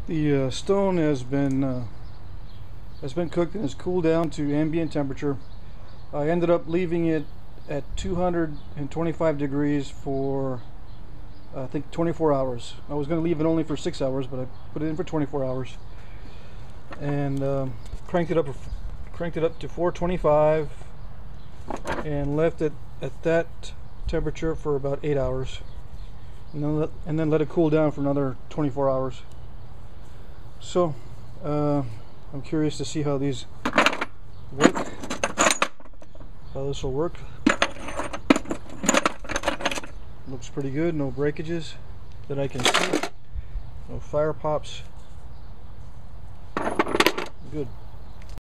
The stone has been cooked and has cooled down to ambient temperature. I ended up leaving it at 225 degrees for I think 24 hours. I was going to leave it only for 6 hours, but I put it in for 24 hours and cranked it up to 425 and left it at that temperature for about 8 hours, and then let it cool down for another 24 hours. So I'm curious to see how these work, how this will work. Looks pretty good, no breakages that I can see, no fire pops. Good.